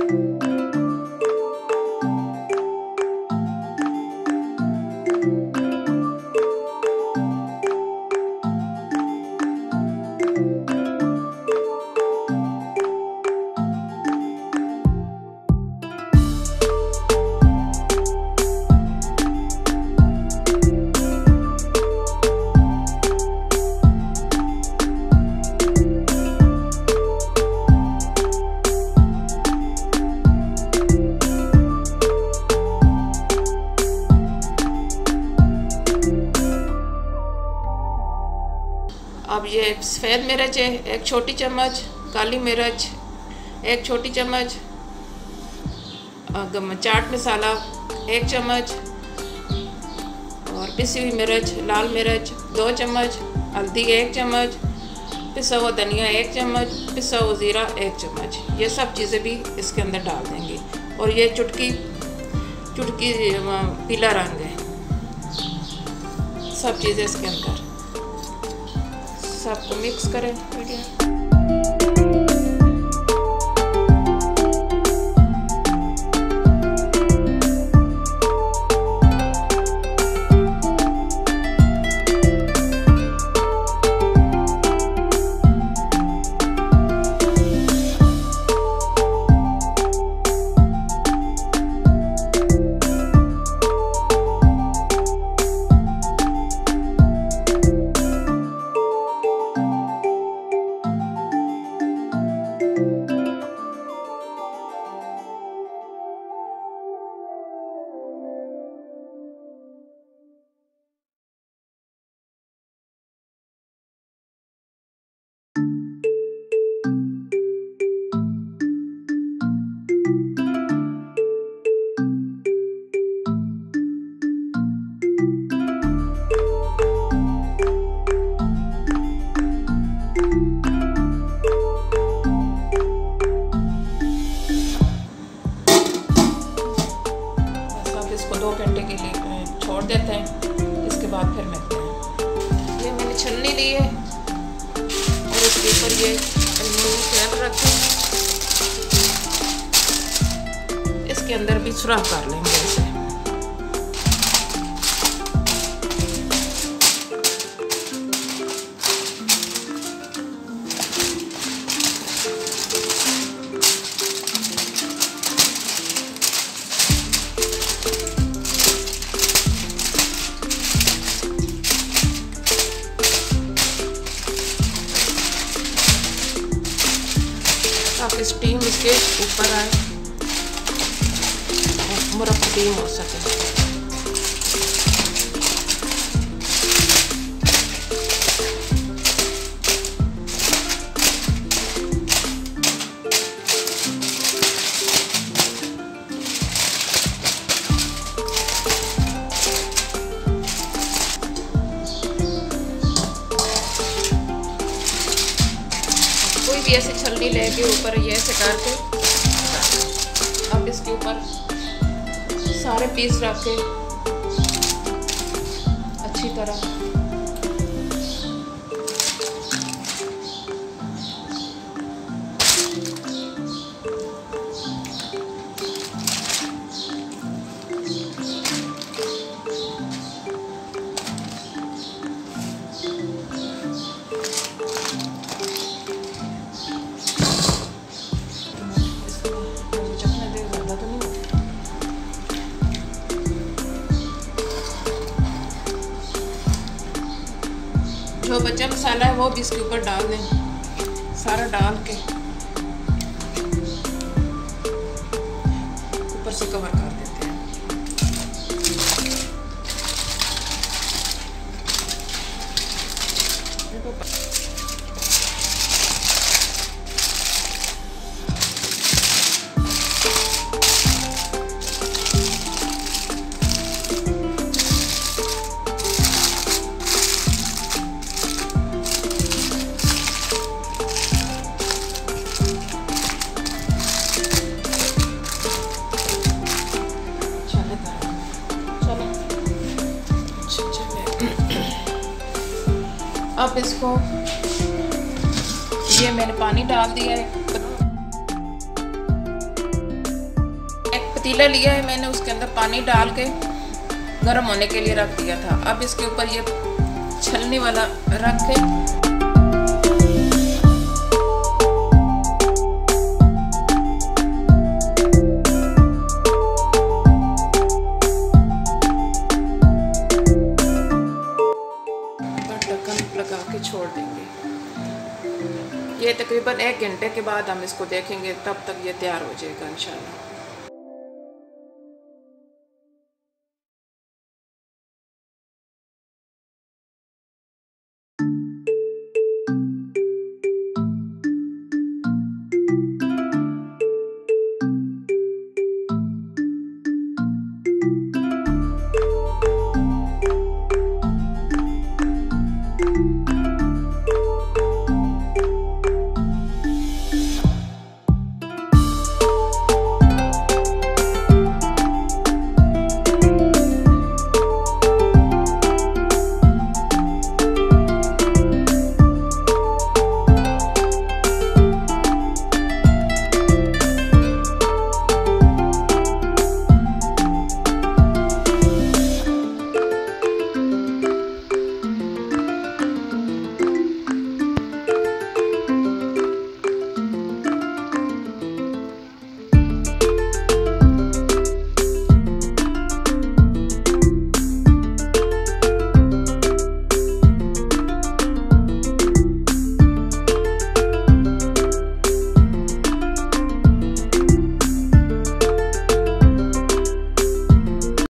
अब ये सफ़ेद मिर्च है 1 छोटी चम्मच, काली मिर्च 1 छोटी चम्मच, चाट मसाला 1 चम्मच और पिसी हुई मिर्च लाल मिर्च 2 चम्मच, हल्दी 1 चम्मच, पिसा हुआ धनिया 1 चम्मच, पिसा हुआ ज़ीरा 1 चम्मच। ये सब चीज़ें भी इसके अंदर डाल देंगे और ये चुटकी पीला रंग है। सब चीज़ें इसके अंदर सबको मिक्स करें बढ़िया। इसको 2 घंटे के लिए छोड़ देते हैं, इसके बाद फिर मिलते हैं। ये मैंने छन्नी ली है और इसके ऊपर ये एल्युमिनियम फोइल रखें, इसके अंदर भी सुराख कर लेंगे ऐसे। ताकि स्टीम इसके ऊपर आए और मुरब्बा हो सके। भी ऐसे छलनी लेके ऊपर ये ऐसे करके अब इसके ऊपर सारे पीस रख के अच्छी तरह जो बचा मसाला है वो भी इसके ऊपर डाल दें, सारा डाल के ऊपर से कवर कर देते हैं। अब इसको ये मैंने पानी डाल दिया है, पतीला लिया है मैंने, उसके अंदर पानी डाल के गर्म होने के लिए रख दिया था। अब इसके ऊपर ये छलनी वाला रख के ढक्कन लगा के छोड़ देंगे। ये तकरीबन 1 घंटे के बाद हम इसको देखेंगे, तब तक ये तैयार हो जाएगा इंशाल्लाह।